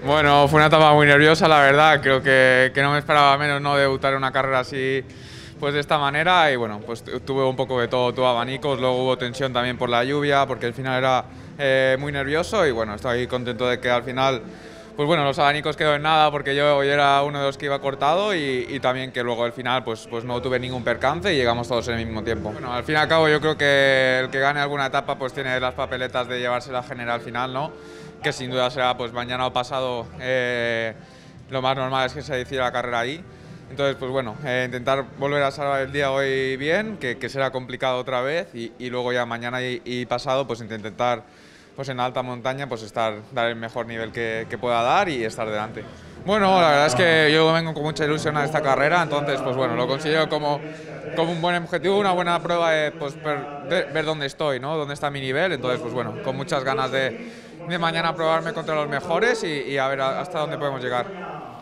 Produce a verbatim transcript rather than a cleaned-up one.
Bueno, fue una etapa muy nerviosa, la verdad. Creo que, que no me esperaba menos no debutar en una carrera así, pues de esta manera. Y bueno, pues tuve un poco de todo, todo abanicos. Luego hubo tensión también por la lluvia, porque al final era eh, muy nervioso. Y bueno, estoy contento de que al final, pues bueno, los abanicos quedó en nada, porque yo hoy era uno de los que iba cortado y, y también que luego al final pues, pues no tuve ningún percance y llegamos todos en el mismo tiempo. Bueno, al fin y al cabo yo creo que el que gane alguna etapa pues tiene las papeletas de llevarse la general final, ¿no? Que sin duda será pues mañana o pasado. Eh, lo más normal es que se decida la carrera ahí. Entonces, pues bueno, eh, intentar volver a salvar el día hoy bien, que, que será complicado otra vez, y, y luego ya mañana y, y pasado pues intentar pues en la alta montaña pues estar, dar el mejor nivel que, que pueda dar y estar delante. Bueno, la verdad es que yo vengo con mucha ilusión a esta carrera, entonces pues bueno, lo considero como, como un buen objetivo, una buena prueba de pues, ver, ver dónde estoy, ¿no? Dónde está mi nivel, entonces pues bueno, con muchas ganas de, de mañana probarme contra los mejores y, y a ver hasta dónde podemos llegar.